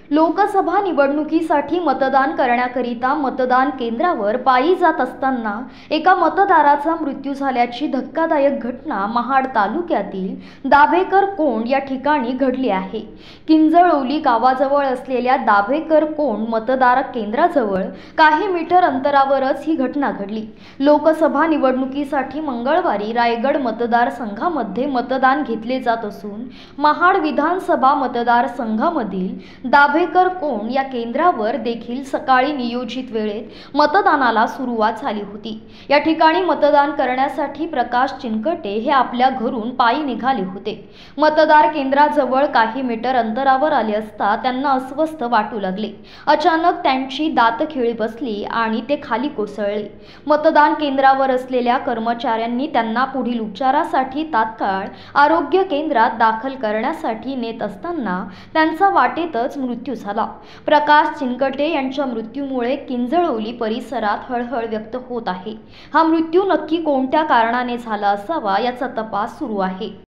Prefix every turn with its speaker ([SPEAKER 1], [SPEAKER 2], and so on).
[SPEAKER 1] लोकसभा निवडणुकीसाठी मतदान करण्याकरिता मतदान केंद्रावर पायी जात असताना एका मतदाराचा मृत्यू झाल्याची धक्कादायक घटना महाड तालुक्यातील दाभेकर कोंड या ठिकाणी घडली आहे। किंजळोली गावाजवळ असलेल्या दाभेकर कोंड मतदार केंद्राजवळ काही मीटर अंतरावरच ही घटना घडली। लोकसभा निवडणुकीसाठी मंगळवारी रायगड मतदारसंघामध्ये मतदान घेतले जात असून महाड विधानसभा मतदारसंघामधील दाभेकर कोंड या केंद्रावर देखील सकाळी नियोजित वेळेत मतदानाला सुरुवात झाली होती। या ठिकाणी मतदान करण्यासाठी प्रकाश चिनकटे हे आपल्या घरून पायी निघाले होते। मतदार केंद्राजवळ काही मीटर अंतरावर आले असता त्यांना अस्वस्थ वाटू लागले। अचानक त्यांची दातखिळी बसली आणि ते खाली कोसळले। मतदान केंद्रावर असलेल्या कर्मचाऱ्यांनी त्यांना पुढील उपचारासाठी तात्काळ आरोग्य केंद्रात दाखल करण्यासाठी नेत असताना त्यांचा वाटेतच मृत्यू झाला। प्रकाश चिनकटे यांच्या मृत्यूमुळे किंजळोली परिसरात हळहळ व्यक्त होत आहे। हा मृत्यू नक्की कोणत्या कारणाने झाला असावा याचा तपास सुरू आहे।